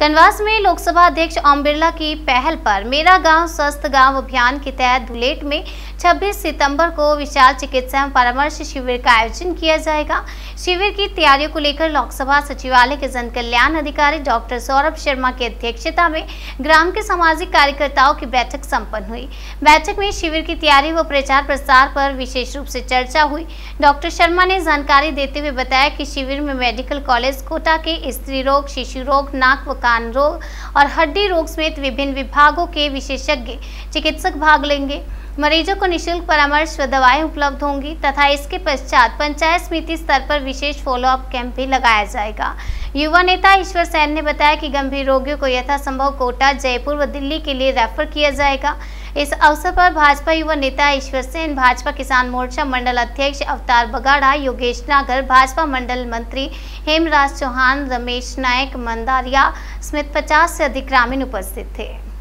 कनवास में लोकसभा अध्यक्ष ओम बिरला की पहल पर मेरा गांव स्वस्थ गांव अभियान के तहत धुलेट में 26 सितंबर को विशाल चिकित्सा एवं परामर्श शिविर का आयोजन किया जाएगा। शिविर की तैयारियों को लेकर लोकसभा सचिवालय के जन कल्याण अधिकारी डॉक्टर सौरभ शर्मा की अध्यक्षता में ग्राम के सामाजिक कार्यकर्ताओं की बैठक संपन्न हुई। बैठक में शिविर की तैयारी व प्रचार प्रसार पर विशेष रूप से चर्चा हुई। डॉक्टर शर्मा ने जानकारी देते हुए बताया कि शिविर में मेडिकल कॉलेज कोटा के स्त्री रोग, शिशु रोग, नाक व कान रोग और हड्डी रोग समेत विभिन्न विभागों के विशेषज्ञ चिकित्सक भाग लेंगे। मरीजों को निःशुल्क परामर्श व दवाएं उपलब्ध होंगी तथा इसके पश्चात पंचायत समिति स्तर पर विशेष फॉलोअप कैंप भी लगाया जाएगा। युवा नेता ईश्वर सैन ने बताया कि गंभीर रोगियों को यथासंभव कोटा, जयपुर व दिल्ली के लिए रेफर किया जाएगा। इस अवसर पर भाजपा युवा नेता ईश्वर सैन, भाजपा किसान मोर्चा मंडल अध्यक्ष अवतार बगाड़ा, योगेश नागर, भाजपा मंडल मंत्री हेमराज चौहान, रमेश नायक, मंदारिया समेत 50 से अधिक ग्रामीण उपस्थित थे।